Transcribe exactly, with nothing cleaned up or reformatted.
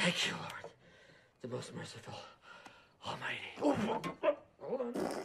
Thank you, Lord, the most merciful, almighty. Oh, hold on.